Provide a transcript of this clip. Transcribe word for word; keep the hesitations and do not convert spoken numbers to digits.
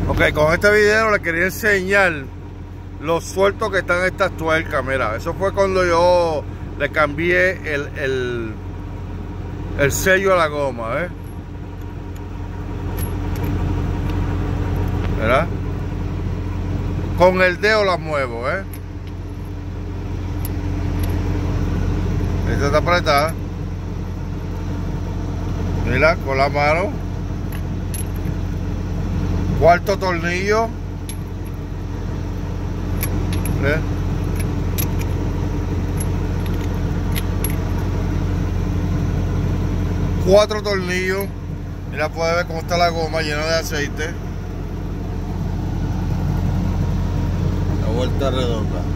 Ok, con este video les quería enseñar lo suelto que están estas tuercas. Mira, eso fue cuando yo le cambié el, el, el sello a la goma, ¿eh? ¿Verdad? Con el dedo la muevo, ¿eh? Esta está apretada. Mira, con la mano. Cuarto tornillo. ¿Eh? Cuatro tornillos. Mira, puede ver cómo está la goma llena de aceite. La vuelta redonda.